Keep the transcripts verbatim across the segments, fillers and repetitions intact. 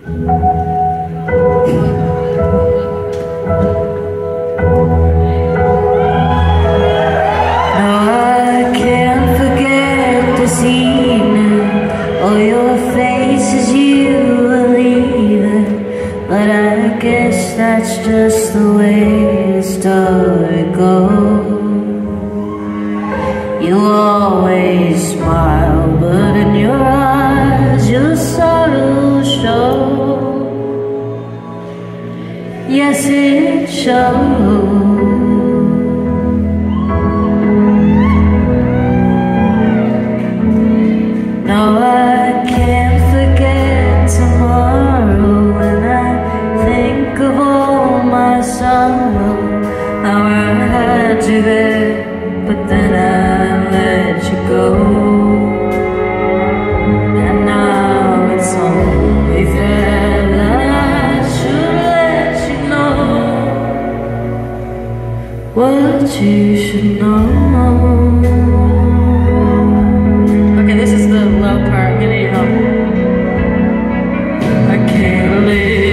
That's just the way the story goes. You always smile, but in your eyes your sorrow shows. Yes, it shows. No, I can't forget tomorrow when I think of all my sorrow, how I had you there, but then I let you go. And now it's only fair that I should let you know what you should know. Okay, this is the low part. I'm gonna need help. I can't live.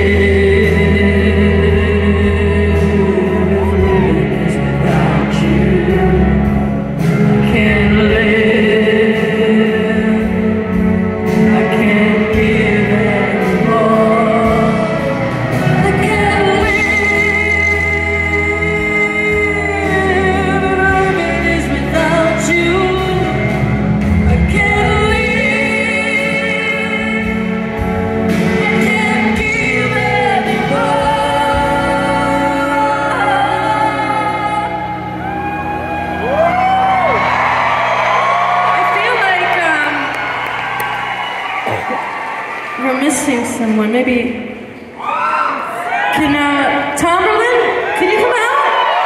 We're missing someone. Maybe can uh, Tomberlin? Can you come out?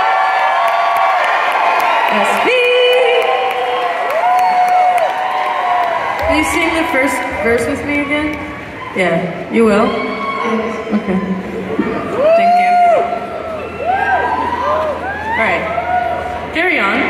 S B. Will you sing the first verse with me again? Yeah, you will. Okay. Thank you. All right. Carry on.